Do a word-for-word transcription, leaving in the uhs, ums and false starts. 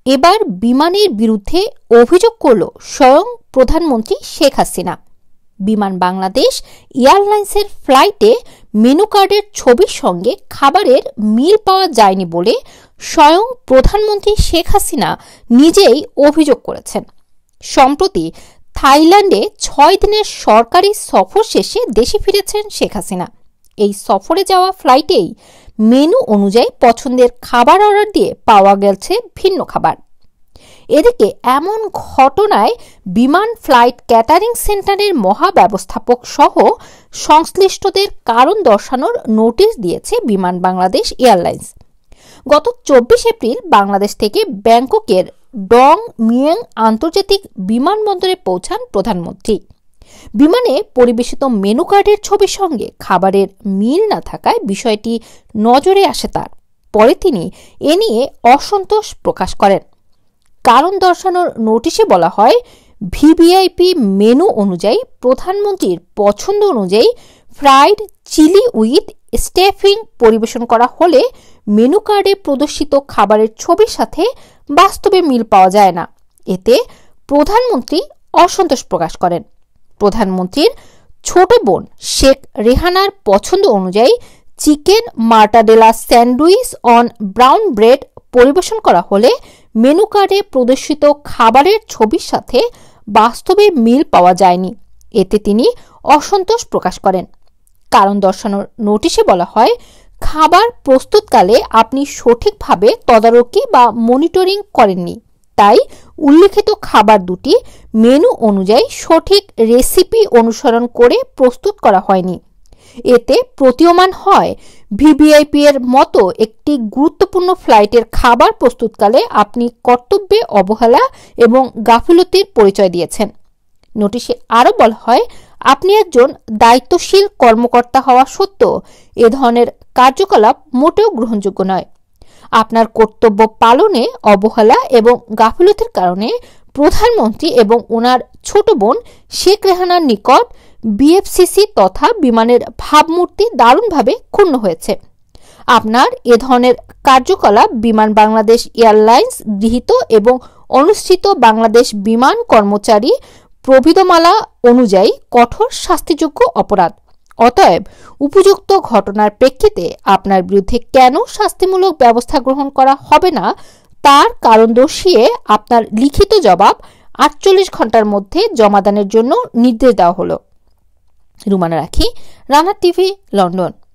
এবার বিমানের বিরুদ্ধে অভিযোগ করল স্বয়ং প্রধানমন্ত্রী শেখ হাসিনা। বিমান বাংলাদেশ এয়ারলাইন্সের ফ্লাইটে মেনু কার্ডের ছবির সঙ্গে খাবারের মিল পাওয়া যায়নি বলে স্বয়ং প্রধানমন্ত্রী শেখ হাসিনা নিজেই অভিযোগ করেছেন। সম্প্রতি থাইল্যান্ডে ছয় দিনের সরকারি সফর শেষে দেশে ফিরেছেন শেখ হাসিনা। এই সফরে যাওয়া ফ্লাইটেই মেনু অনুযায়ী পছন্দের খাবার অর্ডার দিয়ে পাওয়া গেছে ভিন্ন খাবার। এদিকে এমন ঘটনায় বিমান ফ্লাইট ক্যাটারিং সেন্টারের মহাব্যবস্থাপক সহ সংশ্লিষ্টদের কারণ দর্শানোর নোটিশ দিয়েছে বিমান বাংলাদেশ এয়ারলাইন্স। গত চব্বিশ এপ্রিল বাংলাদেশ থেকে ব্যাংককের ডং মিয়াং আন্তর্জাতিক বিমানবন্দরে পৌঁছান প্রধানমন্ত্রী। বিমানে পরিবেশিত মেনু কার্ডের ছবির সঙ্গে খাবারের মিল না থাকায় বিষয়টি নজরে আসে তার। পরে তিনি এ নিয়ে অসন্তোষ প্রকাশ করেন। কারণ দর্শানোর নোটিশে বলা হয়, ভিভিআইপি মেনু অনুযায়ী প্রধানমন্ত্রীর পছন্দ অনুযায়ী ফ্রাইড চিলি উইথ স্টাফিং পরিবেশন করা হলে মেনু কার্ডে প্রদর্শিত খাবারের ছবির সাথে বাস্তবে মিল পাওয়া যায় না। এতে প্রধানমন্ত্রী অসন্তোষ প্রকাশ করেন। প্রধানমন্ত্রীর ছোট বোন শেখ রেহানার পছন্দ অনুযায়ী chicken mortadella sandwich on brown bread পরিবেশন করা হলে মেনু কার্ডে প্রদর্শিত খাবারের ছবির সাথে বাস্তবে মিল পাওয়া যায়নি। এতে তিনি অসন্তোষ প্রকাশ করেন। কারণ দর্শানোর নোটিশে বলা হয়, খাবার প্রস্তুতকালে আপনি সঠিকভাবে তদারকি বা মনিটরিং করেননি, তাই উল্লিখিত খাবার দুটি মেনু অনুযায়ী সঠিক রেসিপি অনুসরণ করে প্রস্তুত করা হয়নি। এতে প্রতীয়মান হয় ভিভিআইপি এর মতো একটি গুরুত্বপূর্ণ ফ্লাইটের খাবার প্রস্তুতকালে আপনি কর্তব্যে অবহেলা এবং গাফিলতির পরিচয় দিয়েছেন। নোটিশে আরও বলা হয়, আপনি একজন দায়িত্বশীল কর্মকর্তা হওয়া সত্ত্বেও এ ধরনের কার্যকলাপ মোটেও গ্রহণযোগ্য নয়। আপনার কর্তব্য পালনে অবহেলা এবং গাফিলতির কারণে প্রধানমন্ত্রী এবং ওনার ছোট বোন শেখ রেহানার নিকট বিএফসিসি তথা বিমানের ভাবমূর্তি দারুণভাবে ক্ষুণ্ণ হয়েছে। আপনার এ ধরনের কার্যকলাপ বিমান বাংলাদেশ এয়ারলাইন্স গৃহীত এবং অনুষ্ঠিত বাংলাদেশ বিমান কর্মচারী প্রবিধমালা অনুযায়ী কঠোর শাস্তিযোগ্য অপরাধ। অতএব উপযুক্ত ঘটনার প্রেক্ষিতে আপনার বিরুদ্ধে কেন শাস্তিমূলক ব্যবস্থা গ্রহণ করা হবে না তার কারণ দর্শিয়ে আপনার লিখিত জবাব আটচল্লিশ ঘন্টার মধ্যে জমাদানের জন্য নির্দেশ দেওয়া হলো। রুমানা রাখি, রানা টিভি, লন্ডন।